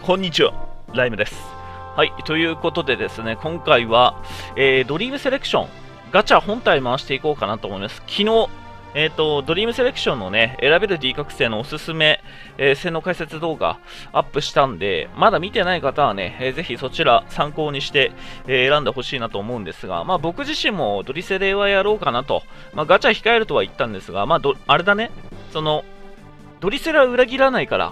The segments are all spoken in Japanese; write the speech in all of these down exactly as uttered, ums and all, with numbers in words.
こんにちは、ライムです。はい、ということでですね、今回は、えー、ドリームセレクション、ガチャ本体回していこうかなと思います。昨日、えーと、ドリームセレクションのね、選べる D 覚醒のおすすめ、えー、性能解説動画アップしたんで、まだ見てない方はね、えー、ぜひそちら参考にして、えー、選んでほしいなと思うんですが、まあ僕自身もドリセレはやろうかなと、まあガチャ控えるとは言ったんですが、まあど、あれだね、その、ドリセレは裏切らないから、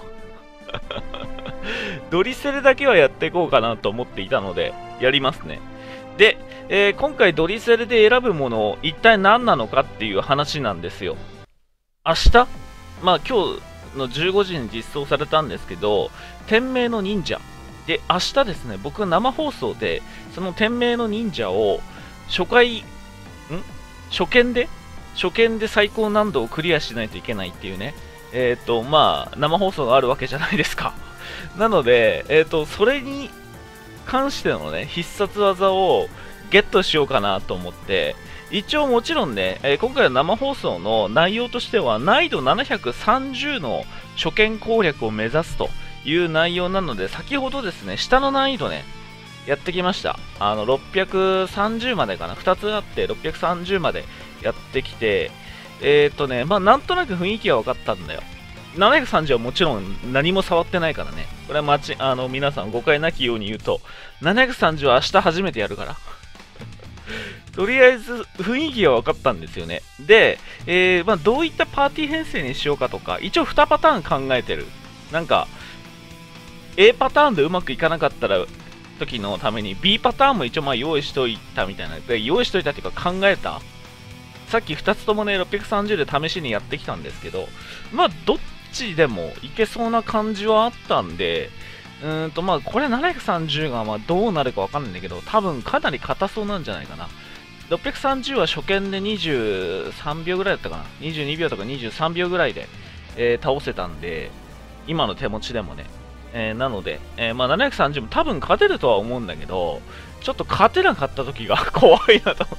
ドリセレだけはやっていこうかなと思っていたので、やりますね。で、えー、今回ドリセレで選ぶもの、一体何なのかっていう話なんですよ。明日まあ今日のじゅうごじに実装されたんですけど、天命の忍者。で、明日ですね、僕は生放送で、その天命の忍者を、初回、ん初見で初見で最高難度をクリアしないといけないっていうね。えっ、ー、と、まあ、生放送があるわけじゃないですか。なので、えっ、ー、と、それに関してのね、必殺技をゲットしようかなと思って、一応もちろんね、えー、今回の生放送の内容としては、難易度ななひゃくさんじゅうの初見攻略を目指すという内容なので、先ほどですね、下の難易度ね、やってきました。あの、ろっぴゃくさんじゅうまでかな、ふたつあってろっぴゃくさんじゅうまでやってきて、えっ、ー、とね、まあなんとなく雰囲気は分かったんだよ。ななひゃくさんじゅうはもちろん何も触ってないからね。これはまち、あの、皆さん誤解なきように言うと、ななひゃくさんじゅうは明日初めてやるから。とりあえず雰囲気は分かったんですよね。で、えー、まあどういったパーティー編成にしようかとか、一応にパターン考えてる。なんか、A パターンでうまくいかなかったら、時のために B パターンも一応まあ用意しといたみたいな。用意しといたっていうか考えた。さっきふたつともね、ろっぴゃくさんじゅうで試しにやってきたんですけど、まあ、どっちでもいけそうな感じはあったんで、うーんと、まあ、これななひゃくさんじゅうがまあどうなるかわかんないんだけど、多分かなり硬そうなんじゃないかな。ろっぴゃくさんじゅうは初見でにじゅうさんびょうぐらいだったかな。にじゅうにびょうとかにじゅうさんびょうぐらいで、えー、倒せたんで、今の手持ちでもね。えー、なので、えー、まあ、ななひゃくさんじゅうも多分勝てるとは思うんだけど、ちょっと勝てなかった時が怖いなと思って。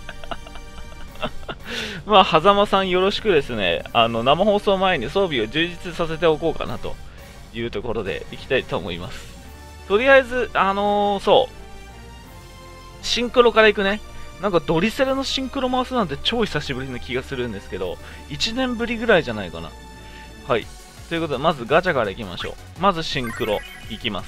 まあ、狭間さんよろしくですね、あの、生放送前に装備を充実させておこうかなというところでいきたいと思います。とりあえず、あのー、そう、シンクロからいくね。なんかドリセレのシンクロ回すなんて超久しぶりな気がするんですけど、いちねんぶりぐらいじゃないかな。はい。ということで、まずガチャからいきましょう。まずシンクロ、いきます。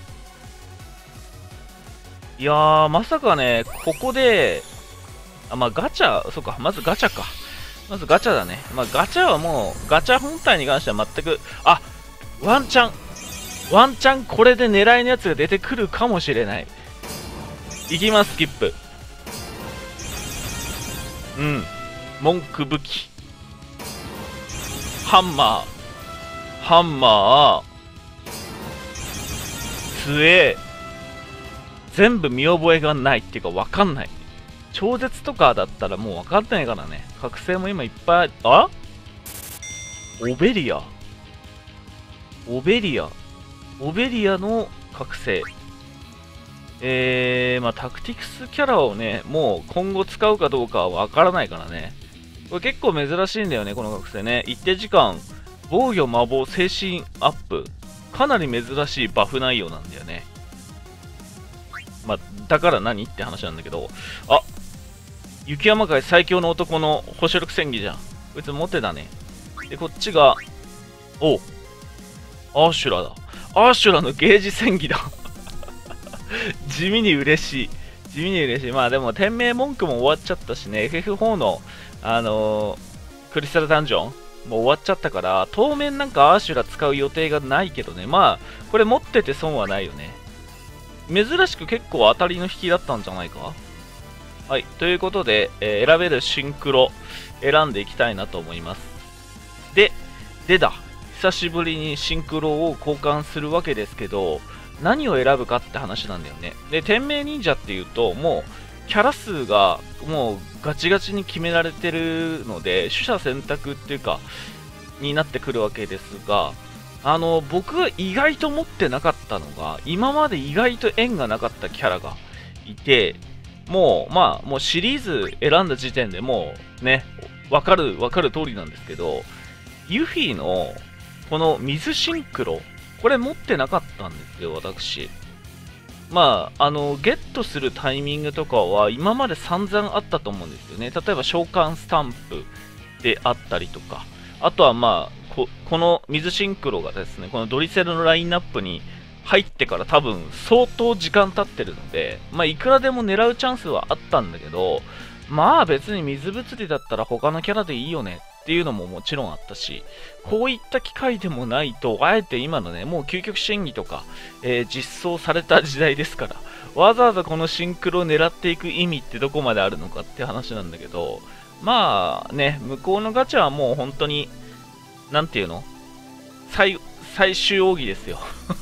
いやー、まさかね、ここで、あ、まあガチャ、そうか、まずガチャか。まずガチャだね。まあガチャはもう、ガチャ本体に関しては全く、あ、ワンチャン、ワンチャンこれで狙いのやつが出てくるかもしれない。いきます、スキップ。うん。文句武器。ハンマー。ハンマー。杖。全部見覚えがないっていうかわかんない。超絶とかだったらもう分かんないからね。覚醒も今いっぱい、あオベリア。オベリア。オベリアの覚醒。えー、まあタクティクスキャラをね、もう今後使うかどうかは分からないからね。これ結構珍しいんだよね、この覚醒ね。一定時間、防御、魔法、精神アップ。かなり珍しいバフ内容なんだよね。まあ、だから何って話なんだけど。あ、雪山界最強の男の捕食戦技じゃん。こいつ持ってたね。で、こっちが、おう、アーシュラだ。アーシュラのゲージ戦技だ。地味に嬉しい。地味に嬉しい。まあでも、天命文句も終わっちゃったしね、エフエフフォー の、あのー、クリスタルダンジョンもう終わっちゃったから、当面なんかアーシュラ使う予定がないけどね。まあ、これ持ってて損はないよね。珍しく結構当たりの引きだったんじゃないか。はい。ということで、えー、選べるシンクロ選んでいきたいなと思います。で、でだ。久しぶりにシンクロを交換するわけですけど、何を選ぶかって話なんだよね。で、天命忍者っていうと、もう、キャラ数がもうガチガチに決められてるので、取捨選択っていうか、になってくるわけですが、あの、僕が意外と持ってなかったのが、今まで意外と縁がなかったキャラがいて、もう、まあ、もうシリーズ選んだ時点でもう、ね、わかる、わかる通りなんですけど、ユフィの、この水シンクロこれ持ってなかったんですよ、私。まあ、あの、ゲットするタイミングとかは今まで散々あったと思うんですよね。例えば召喚スタンプであったりとか、あとはまあ、こ, この水シンクロがですね、このドリセルのラインナップに入ってから多分相当時間経ってるので、まあ、いくらでも狙うチャンスはあったんだけど、まあ別に水物理だったら他のキャラでいいよねっていうのももちろんあったし、こういった機会でもないと、あえて今のね、もう究極審議とか、えー、実装された時代ですから、わざわざこのシンクロを狙っていく意味ってどこまであるのかって話なんだけど、まあね、向こうのガチャはもう本当に、なんていうの最、最終奥義ですよ。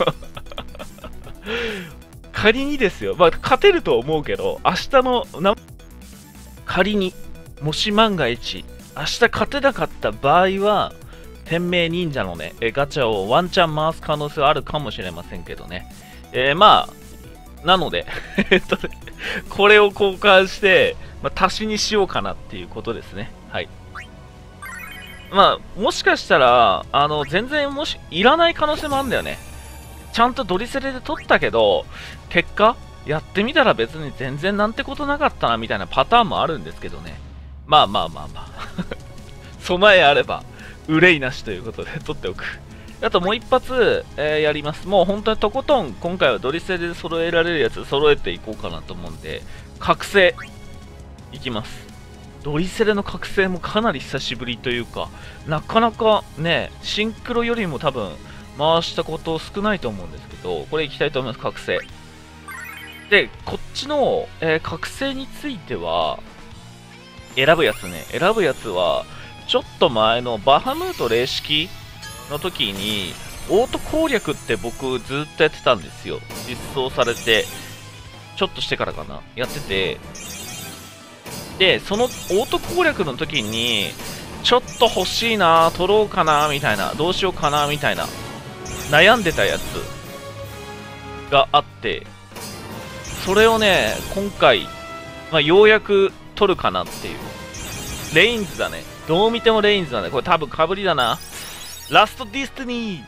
仮にですよ、まあ勝てると思うけど、明日のな、仮に、もし万が一、明日勝てなかった場合は、天命忍者のね、ガチャをワンチャン回す可能性はあるかもしれませんけどね。えー、まあ、なので、えっとね、これを交換して、まあ、足しにしようかなっていうことですね。はい。まあ、もしかしたら、あの、全然もし、いらない可能性もあるんだよね。ちゃんとドリセレで取ったけど、結果、やってみたら別に全然なんてことなかったなみたいなパターンもあるんですけどね。まあまあまあまあ。備えあれば、憂いなしということで取っておく。あともう一発、えー、やります。もう本当にとことん、今回はドリセレで揃えられるやつ揃えていこうかなと思うんで、覚醒、いきます。ドリセレの覚醒もかなり久しぶりというか、なかなかね、シンクロよりも多分、回したこと少ないと思うんですけど、これいきたいと思います、覚醒。で、こっちの、えー、覚醒については、選ぶやつね、選ぶやつは、ちょっと前のバハムート霊式の時に、オート攻略って僕ずっとやってたんですよ。実装されて、ちょっとしてからかな、やってて、で、そのオート攻略の時に、ちょっと欲しいな、取ろうかな、みたいな、どうしようかな、みたいな、悩んでたやつがあって、それをね、今回、まあ、ようやく取るかなっていう。レインズだね。どう見てもレインズだね。これ多分かぶりだな。ラストディスティニ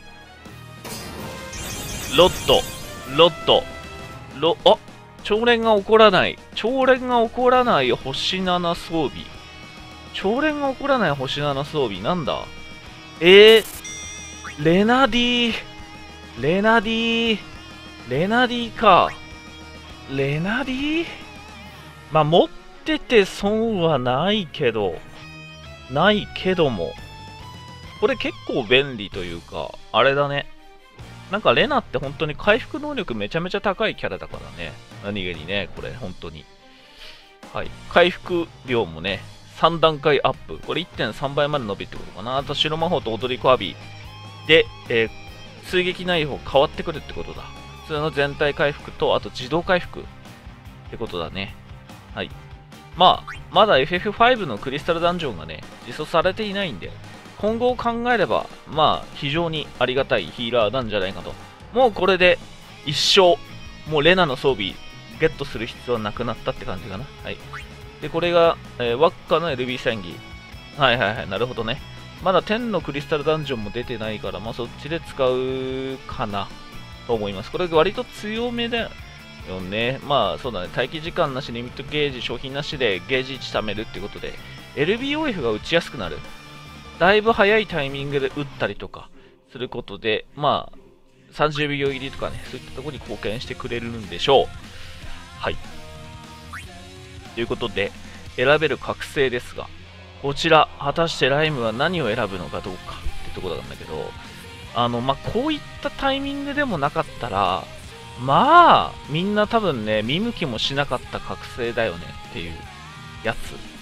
ーロッド、ロッド、ロ、あ、超連が起こらない。超連が起こらない星なな装備。超連が起こらない星なな装備。なんだえー、レナディレナディレナディか。レナディまあ、持ってて損はないけど、ないけども。これ結構便利というか、あれだね。なんかレナって本当に回復能力めちゃめちゃ高いキャラだからね。何気にね、これ本当に。はい。回復量もね、さん段階アップ。これ いってんさん 倍まで伸びってことかな。あと白魔法と踊り子アビで、えー、追撃内容変わってくるってことだ。普通の全体回復と、あと自動回復ってことだね。はい。まあ、まだ エフエフファイブ のクリスタルダンジョンがね、実装されていないんで、今後を考えれば、まあ、非常にありがたいヒーラーなんじゃないかと。もうこれで、一生、もうレナの装備、ゲットする必要はなくなったって感じかな。はい。で、これが、えー、ワッカの エルビー 戦技。はいはいはい、なるほどね。まだ天のクリスタルダンジョンも出てないから、まあそっちで使うかな、と思います。これ割と強めだよね。まあそうだね、待機時間なし、リミットゲージ、商品なしでゲージいち貯めるってことで、エルビーオーエフ が打ちやすくなる。だいぶ早いタイミングで打ったりとかすることで、まあ、さんじゅうびょう入りとかね、そういったところに貢献してくれるんでしょう。はい。ということで、選べる覚醒ですが、こちら、果たしてライムは何を選ぶのかどうかってところなんだけど、あの、まあ、こういったタイミングでもなかったら、まあ、みんな多分ね、見向きもしなかった覚醒だよねっていうやつ。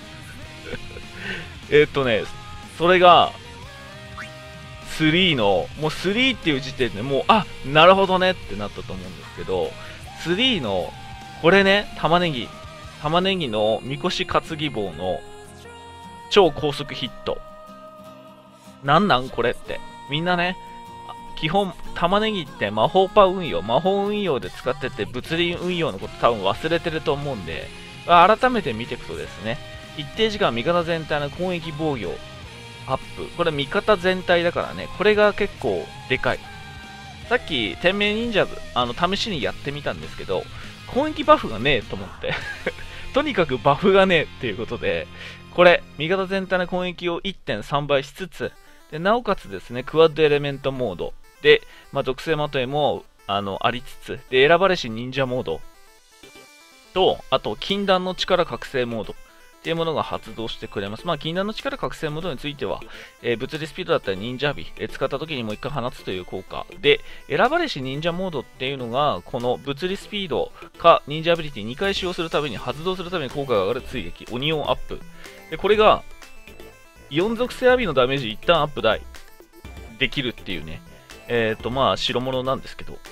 えっとね、それが、スリーの、もうスリーっていう時点でもう、あ、なるほどねってなったと思うんですけど、スリーの、これね、玉ねぎ、玉ねぎのみこし担ぎ棒の超高速ヒット。なんなんこれって。みんなね、基本、玉ねぎって魔法パ運用、魔法運用で使ってて、物理運用のこと多分忘れてると思うんで、改めて見ていくとですね、一定時間味方全体の攻撃防御アップ。これ味方全体だからね、これが結構でかい。 さっき天命忍者部あの試しにやってみたんですけど、攻撃バフがねえと思ってとにかくバフがねえっていうことで、これ味方全体の攻撃を いってんさん 倍しつつで、なおかつですねクワッドエレメントモードで、まあ、属性まとめもあのありつつで、選ばれし忍者モードと、あと禁断の力覚醒モードっていうものが発動してくれます。まあ、禁断の力覚醒モードについては、えー、物理スピードだったり忍者火、えー、使った時にもう一回放つという効果で、選ばれし忍者モードっていうのが、この物理スピードか忍者アビリティにかい使用するたびに発動するたびに効果が上がる追撃、オニオンアップ。で、これが、イオン属性アビのダメージ一旦アップ大できるっていうね、えっ、ー、と、まあ、白物なんですけど、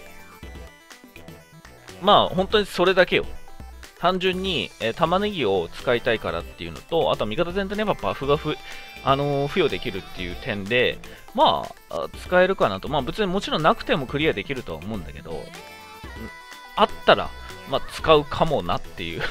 まあ、本当にそれだけよ。単純に、えー、玉ねぎを使いたいからっていうのと、あとは味方全体にやっぱバフがふ、あのー、付与できるっていう点で、まあ、使えるかなと。まあ別にもちろんなくてもクリアできるとは思うんだけど、あったら、まあ使うかもなっていう。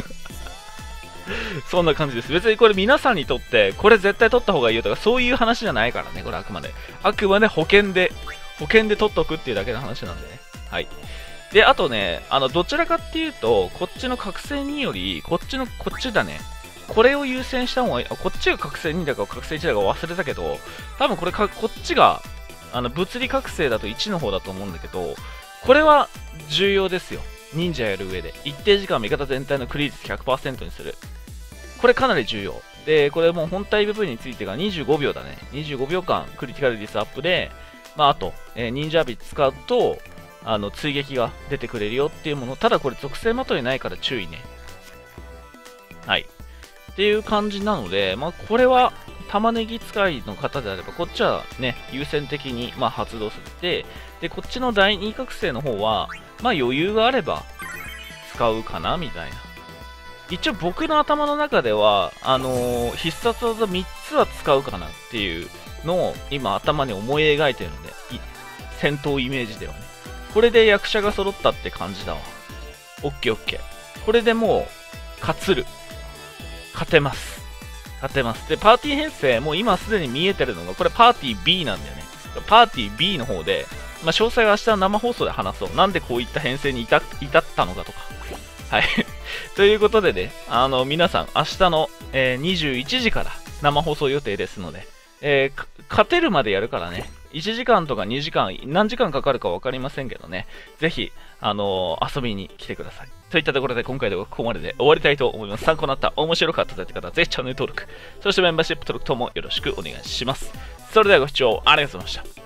そんな感じです。別にこれ皆さんにとって、これ絶対取った方がいいよとか、そういう話じゃないからね、これあくまで。あくまで保険で、保険で取っとくっていうだけの話なんでね。はい。で、あとね、あの、どちらかっていうと、こっちの覚醒により、こっちの、こっちだね。これを優先した方がいい。こっちが覚醒にだか覚醒いちだか忘れたけど、多分これか、こっちが、あの、物理覚醒だといちの方だと思うんだけど、これは重要ですよ。忍者やる上で。一定時間味方全体のクリ率 ひゃくパーセント にする。これかなり重要。で、これもう本体部分についてがにじゅうごびょうだね。にじゅうごびょうかんクリティカル率アップで、まあ、あと、えー、忍者ビ使うと、あの追撃が出てくれるよっていうもの。ただこれ属性まといないから注意ね。はい。っていう感じなので、まあこれは玉ねぎ使いの方であれば、こっちはね、優先的にまあ発動させて、で、こっちのだいに覚醒の方は、まあ余裕があれば使うかなみたいな。一応僕の頭の中では、あのー、必殺技みっつは使うかなっていうのを今頭に思い描いてるので、戦闘イメージではね。これで役者が揃ったって感じだわ。オッケーオッケー。これでもう、勝つる。勝てます。勝てます。で、パーティー編成、もう今すでに見えてるのが、これパーティー ビー なんだよね。パーティー ビー の方で、まあ、詳細は明日の生放送で話そう。なんでこういった編成に至ったのかとか。はい。ということでね、あの、皆さん、明日の、えー、にじゅういちじから生放送予定ですので、えー、勝てるまでやるからね。いちじかんとかにじかん、何時間かかるか分かりませんけどね。ぜひ、あのー、遊びに来てください。といったところで今回ではここまでで終わりたいと思います。参考になった、面白かったといった方はぜひチャンネル登録、そしてメンバーシップ登録等もよろしくお願いします。それではご視聴ありがとうございました。